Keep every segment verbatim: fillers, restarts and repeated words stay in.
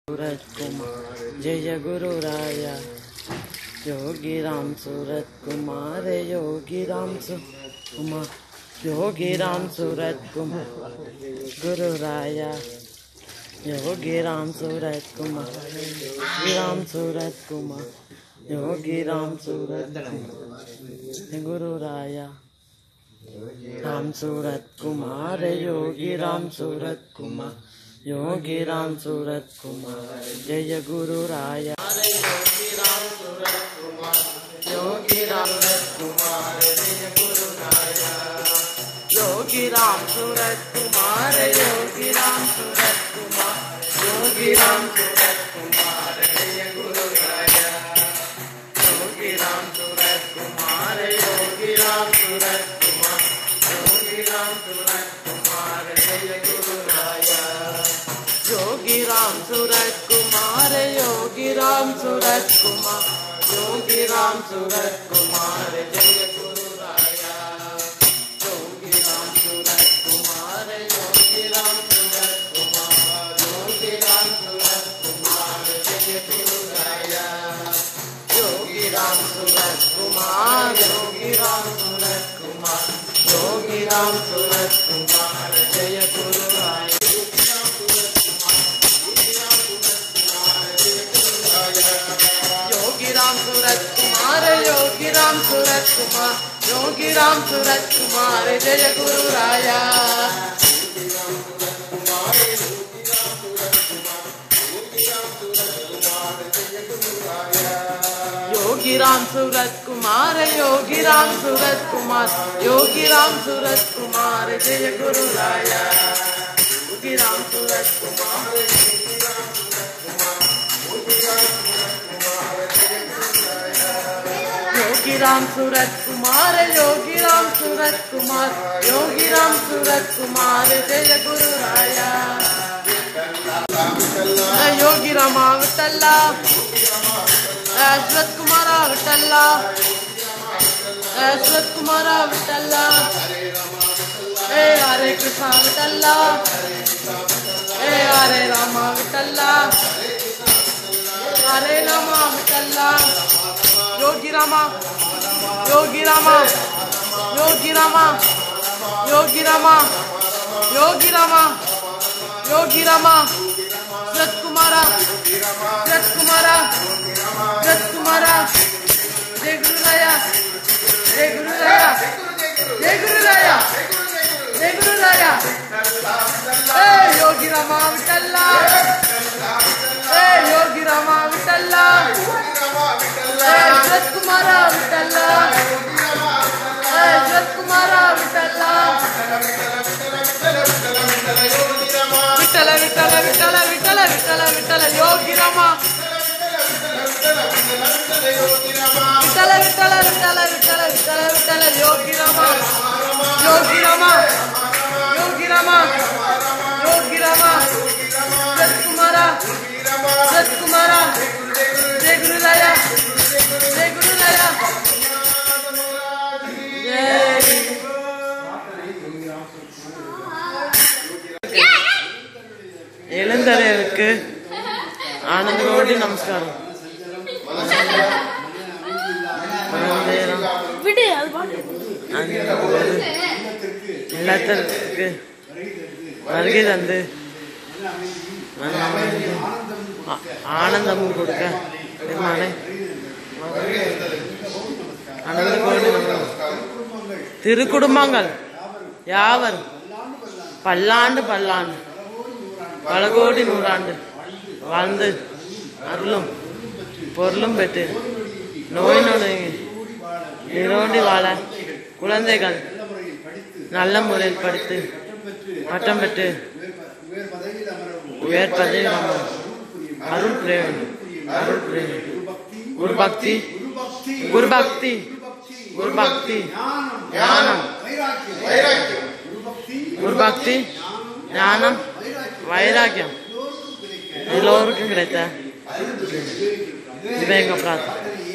सूरत कुमार जय गुरु राया योगी राम सूरत कुमार योगी राम कुमार योगी राम सूरत कुमार गुरु राया योगी राम सूरत कुमार योगी राम सूरत कुमार योगी राम सूरत गुरु राया राम सूरत कुमार योगी राम सूरत कुमार योगी राम सूरत कुमार जय गुरु राया योगी राम सूरत कुमार योगी राम सूरत कुमार जय गुरु राया योगी राम सूरत कुमार योगी राम सूरत कुमार योगी राम सूरत कुमार जय गुरु राया योगी राम सूरत कुमार योगी राम सूरत कुमार योगी राम सूरत कुमार जय गुरु राया योगी राम सूरत कुमार योगी राम सूरत कुमार योगी राम सूरत कुमार जय गुरु राया योगी राम सूरत कुमार योगी राम सूरत कुमार योगी राम सूरत कुमार जय गुरु राया योगी राम सूरत कुमार योगी राम सूरत कुमार योगी राम सूरत कुमार जय गुरु राया योगी राम सूरत कुमार योगी राम सूरत कुमार योगी राम सूरत कुमार जय गुरु राया योगी राम सूरत कुमार योगी राम सूरत कुमार योगी राम सूरत कुमार जय गुरु राया योगी राम सूरत कुमार योगी राम सूरत कुमार योगी राम सूरत कुमार योगी राम सूरत कुमार जय गुरु राया योगी रामा विठ्ठला ऐश्वर्य कुमार विठ्ठला ऐश्वर्य कुमार विठ्ठला हे हरे कृष्ण विठ्ठला हे हरे रामा विठ्ठला हरे रामा विठ्ठला योगी रामा योगी रामा योगी रामा योगी रामा योगी रामा योगी रामा सूरत कुमारा सूरत कुमारा सूरत कुमारा जय गुरु राया जय गुरु राया जय गुरु राया जय गुरु राया हे योगी रामा विठ्ठला हे योगी रामा विठ्ठला सूरत कुमारा विठ्ठला सूरत कुमारा विठ्ठला विठ्ठल विठ्ठल विठ्ठल विठ्ठल विठ्ठल विठ्ठल योगी रामा विठ्ठल विठ्ठल विठ्ठल विठ्ठल विठ्ठल विठ्ठल योगी रामा योगी रामा योगी रामा योगी रामा सूरत कुमारा सूरत कुमारा जय गुरु राया जय गुरु राया எழுந்தரையருக்கு ஆனந்த கோடி நமஸ்காரம். எல்லாத்திற்கு வருகை தந்து ஆனந்தம் கொடுக்க பெருமானை ஆனந்த கோடி திருக்குடும்பங்கள் யாவர் பல்லாண்டு பல்லாண்டு பல கோடி நூறாண்டு வாழ்ந்து அருளும் பொருளும் பெற்று நோய் நொடி நிரோண்டி வாழ குழந்தைகள் நல்ல முறையில் படித்து பட்டம் பெற்று உயர் பதவி அருள் பிரேமி அருள் பிரேமி குரு பக்தி குரு பக்தி குரு பக்தி ஞானம் குரு பக்தி ஞானம் வைராக்கியம் எல்லோருக்கும் கிடைத்த எங்க பிரார்த்தனை.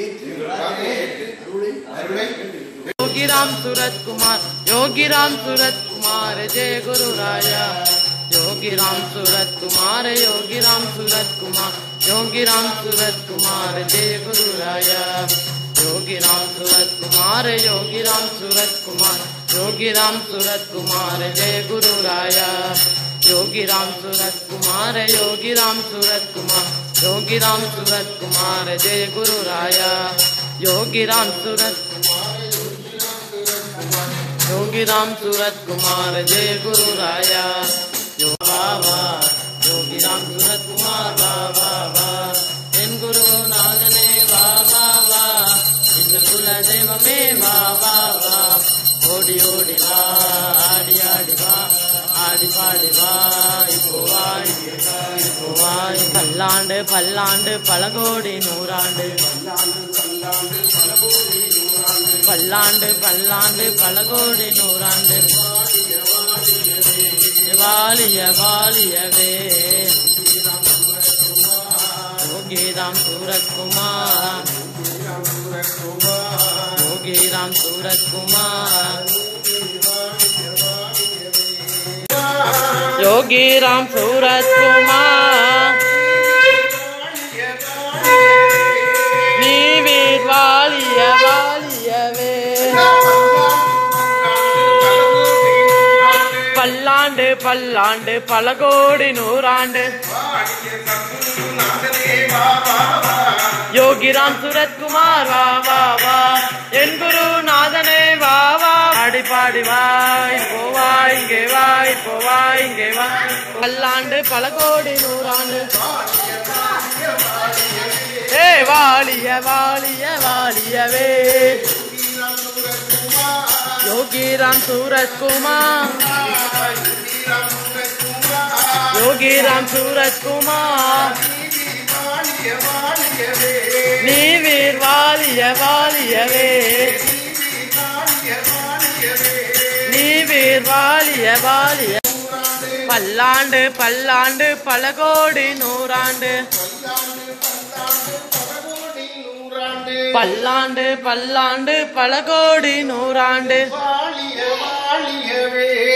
योगी राम सूरत कुमार योगी राम सूरत कुमार जय गुरु राया योगी योगी राम सूरत कुमार योगी राम सूरत कुमार योगी राम सूरत कुमार जय गुरु राया योगी राम सूरत कुमार योगी राम सूरत कुमार योगी राम सूरत कुमार जय गुरु राया योगी राम सूरत कुमार योगी राम सूरत कुमार योगी राम सूरत कुमार जय गुरु राया योगी राम सूरत योगी राम सूरत कुमार जय गुरु राया यो बाबा योगी राम सूरत कुमार बाबा बा इन गुरु नादने बाबा बा इन कुल देव में बाबा बा ओडी ओडी बा आडी आडी बा आडी पाडी बा இப்போ வாய் இப்போ வாய் பல்லாண்டு பல்லாண்டு பலகோடி நூறாண்டு பல்லாண்டு பல்லாண்டு பலகோடி நூறாண்டு வாலிய வாலியவே योगी राम सूरत कुमार योगी राम सूरत कुमार योगी राम सूरत कुमार नीवीर वालिय वालियवे பல்லாண்டு பல்லாண்டு பல கோடி நூறாண்டு योगी राम सूरत कुमार வா வா வா என் குரு நாதனே வா வா ஆடி பாடி வா இப்போ வா இங்கே வா இப்போ வா இங்கே வா பல்லாண்டு பல கோடி நூறாண்டு ஏ வாலிய வாலிய வாலியவே योगी राम सूरत कुमार योगी राम सूरत कुमार नीवीर वालिय वालियवे नीवीर वालिय वालिय பல்லாண்டு பல்லாண்டு பல கோடி நூறாண்டு பல்லாண்டு பல்லாண்டு பல கோடி நூறாண்டு வாலிய வாலியவே